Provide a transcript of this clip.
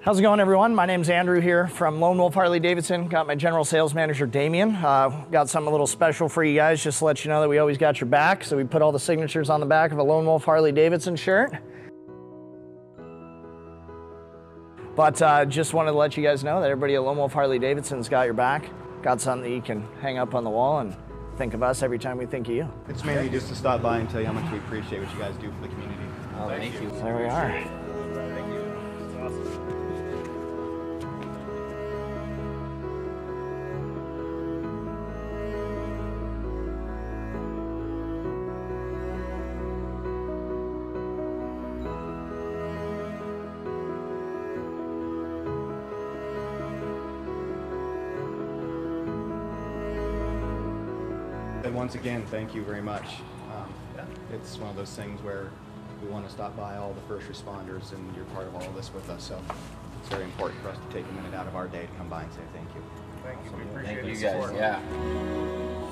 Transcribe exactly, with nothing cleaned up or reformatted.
How's it going, everyone? My name's Andrew here from Lone Wolf Harley Davidson. Got my general sales manager, Damien. Uh, got something a little special for you guys, just to let you know that we always got your back. So we put all the signatures on the back of a Lone Wolf Harley Davidson shirt. But uh, just wanted to let you guys know that everybody at Lone Wolf Harley Davidson's got your back. Got something that you can hang up on the wall and think of us every time we think of you. It's mainly just to stop by and tell you how much we appreciate what you guys do for the community. Oh, thank, thank you. you. There we are. Thank you. That's awesome. And once again, thank you very much. Um, yeah. It's one of those things where we want to stop by all the first responders, and you're part of all of this with us, so it's very important for us to take a minute out of our day to come by and say thank you. Thank you. We Awesome. appreciate Thank you the guys. support. Yeah.